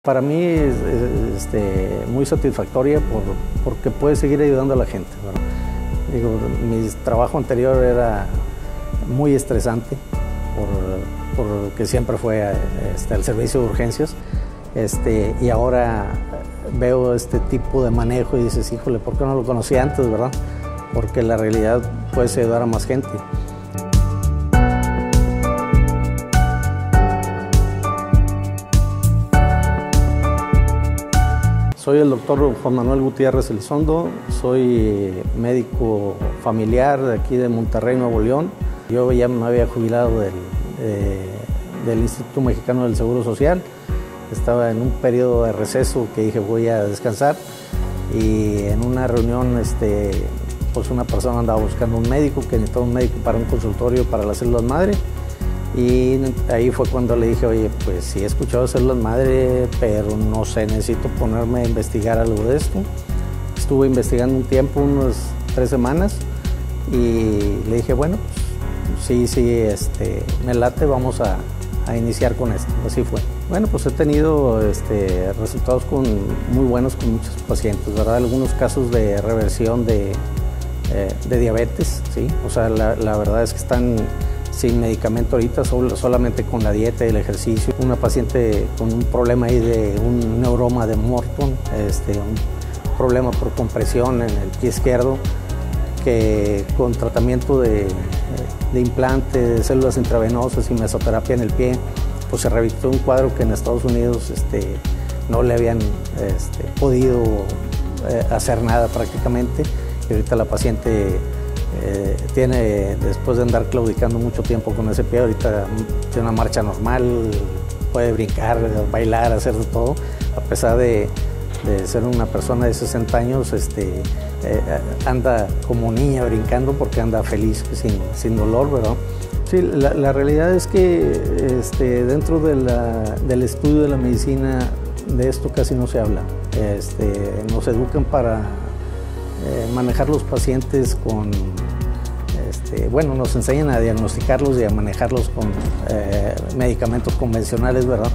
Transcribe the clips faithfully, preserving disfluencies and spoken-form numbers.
Para mí es este, muy satisfactoria por, porque puede seguir ayudando a la gente, ¿verdad? Digo, mi trabajo anterior era muy estresante por, porque siempre fue este, al servicio de urgencias, este, y ahora veo este tipo de manejo y dices, híjole, ¿por qué no lo conocía antes, verdad? Porque la realidad puede ayudar a más gente. Soy el doctor Juan Manuel Gutiérrez Elizondo, soy médico familiar de aquí de Monterrey, Nuevo León. Yo ya me había jubilado del, eh, del Instituto Mexicano del Seguro Social. Estaba en un periodo de receso que dije voy a descansar, y en una reunión este, pues una persona andaba buscando un médico, que necesitaba un médico para un consultorio para las células madre. Y ahí fue cuando le dije, oye, pues sí he escuchado células madre, pero no sé, necesito ponerme a investigar algo de esto. Estuve investigando un tiempo, unas tres semanas, y le dije, bueno, pues, sí, sí, este, me late, vamos a, a iniciar con esto. Así fue. Bueno, pues he tenido este, resultados con, muy buenos con muchos pacientes, ¿verdad? Algunos casos de reversión de, eh, de diabetes, ¿sí? O sea, la, la verdad es que están sin medicamento ahorita, solamente con la dieta y el ejercicio. Una paciente con un problema ahí de un neuroma de Morton, este, un problema por compresión en el pie izquierdo, que con tratamiento de, de implante, de células intravenosas y mesoterapia en el pie, pues se revirtió un cuadro que en Estados Unidos este, no le habían este, podido eh, hacer nada prácticamente, y ahorita la paciente Eh, tiene, después de andar claudicando mucho tiempo con ese pie, ahorita tiene una marcha normal, puede brincar, bailar, hacer de todo, a pesar de, de ser una persona de sesenta años, este, eh, anda como niña brincando porque anda feliz, sin, sin dolor, ¿verdad? Sí, la, la realidad es que este, dentro de la, del estudio de la medicina de esto casi no se habla. Este, nos educan para Eh, manejar los pacientes con, este, bueno, nos enseñan a diagnosticarlos y a manejarlos con eh, medicamentos convencionales, ¿verdad?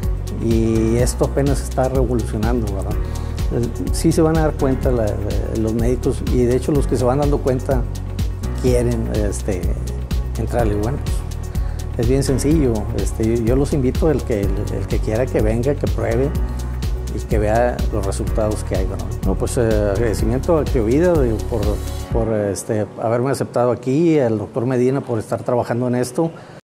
Y esto apenas está revolucionando, ¿verdad? Sí se van a dar cuenta la, la, los médicos, y de hecho los que se van dando cuenta quieren este, entrarle. Bueno, pues, es bien sencillo. Este, yo, yo los invito, el que, el, el que quiera que venga, que pruebe y que vea los resultados que hay, ¿no? No, pues eh, agradecimiento a Criovida por, por este, haberme aceptado aquí, al doctor Medina por estar trabajando en esto.